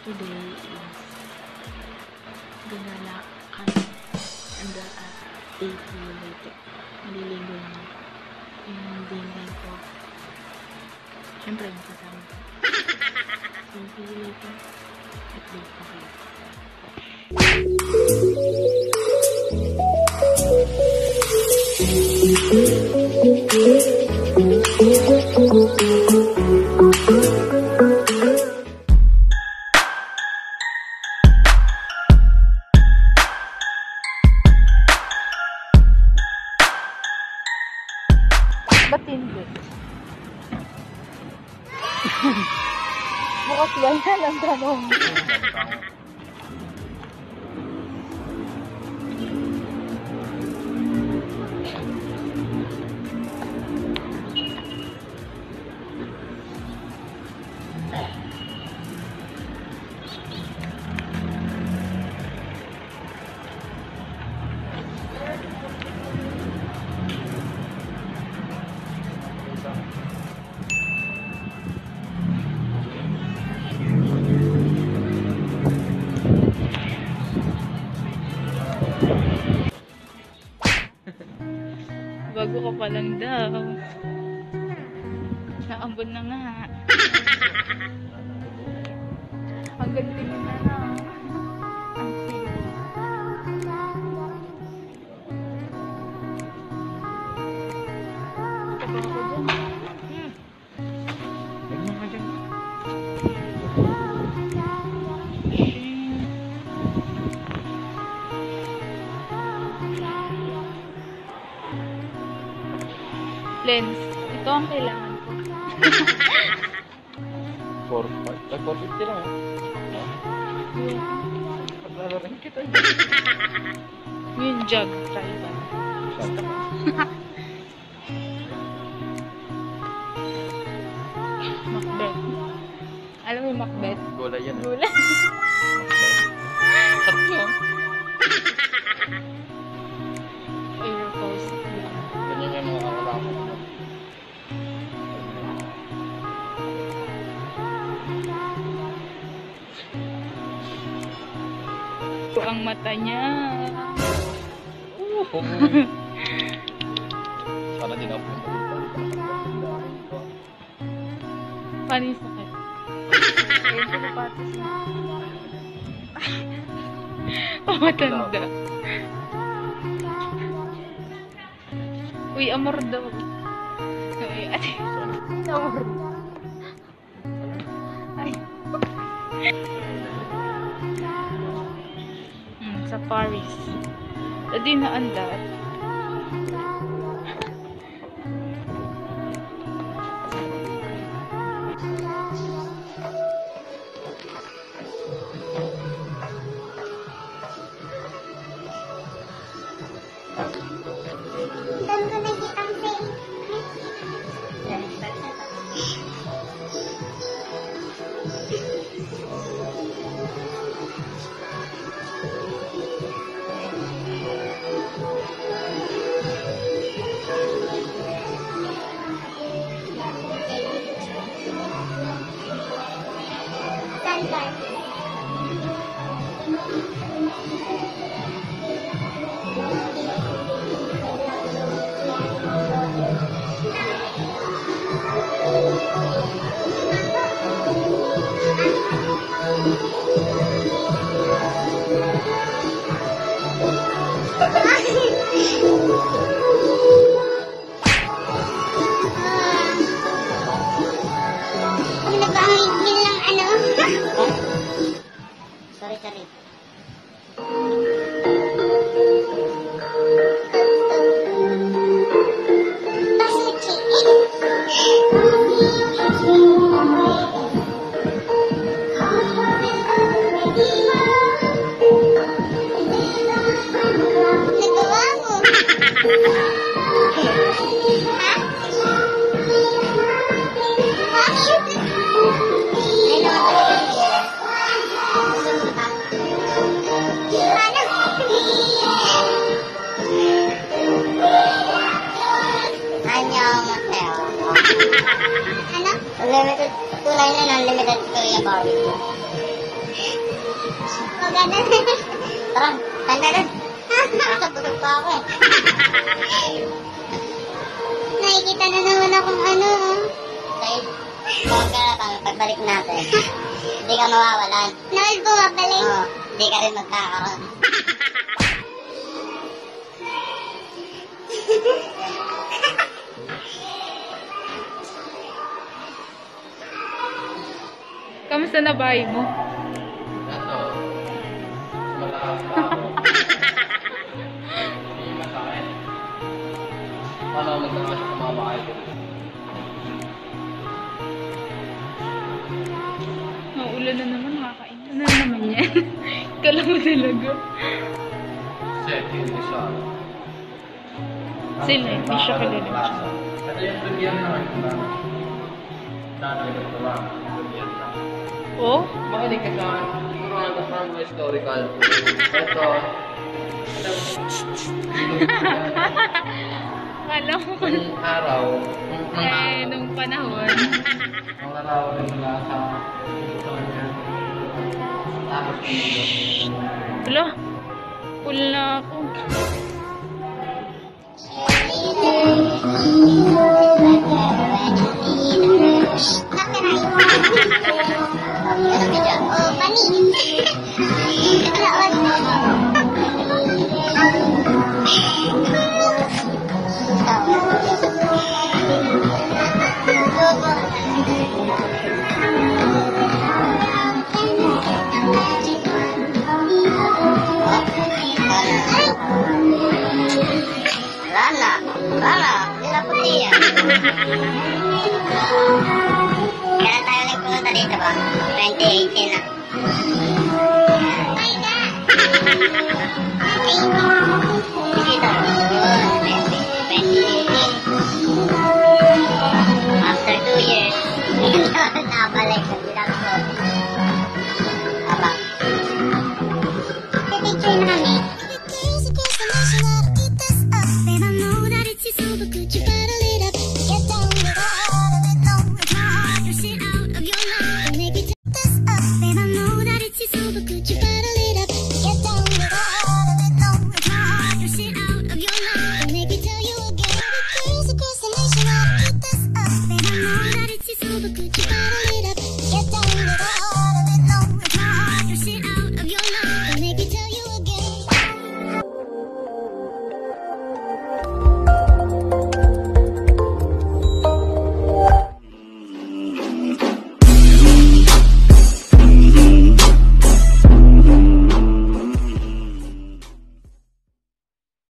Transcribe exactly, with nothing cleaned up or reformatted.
today is gagala kami and the uh, day two later. Maliligo lang. Yung dinner ko. Siyempre yung kasama ko. So, see you later. Update ko kayo. Ba't hindi? Bukas ba yan ang tanong? Bago ka pa lang daw. Naambon na nga. Ang ganda na na. Ang sila. Tabi ako dyan. Hmm. Ganyan ka dyan. Lens. Ito ang kailangan ko. four fifty lang eh. Paglalaran kita yun. Yung jug. Try ba? Macbeth. Alam mo yung Macbeth? Gulay yan. Gulay. Sarap yun. Air coast. Ganyan yan mga wala ko. Ito ang mata niya. Uh, Sana din ako dito. Paano yung sakit? Ayun ko papatos na. Pamatanda. Uy, amor daw. Uy, ate. Amor. Ay. Hmm, sa Paris. Tadi na andar. Sorry, sorry. Unlimited, two ninety-nine unlimited Korea barbecue. Maganda. Tara, tanda na. Nakakabulog pa ako eh. Nakikita na naman akong ano. Kahit huwag ka na pang pagbalik natin. Hindi ka mawawalan. Nawal bumabalik? Oo, hindi ka rin magkakaroon. Kamusta na bahay mo? Ito. Malakas pa ako. Hindi masakit. Paano ako magkakasin sa mga bahay ko? Naulan na naman, nakakain. Ano na naman yan? Kala mo talaga. Set, hindi siya. Sila, hindi siya kilala. Ito yung durian naman. Nanay ko lang. Durian lang. Oh? Makinig ka sa siguro nga ito from historical. Ito. Kala mo pa. Nung araw, nung mga Eh, nung panahon. nung araw ay mula sa Victoria. Tapos dito. Wala. Full na ako. Oh, panis. Rana, Rana, nila puti yan. Kailan tayo nagpunta dito ba? twenty eighteen na. Ay na! Dito. Yun.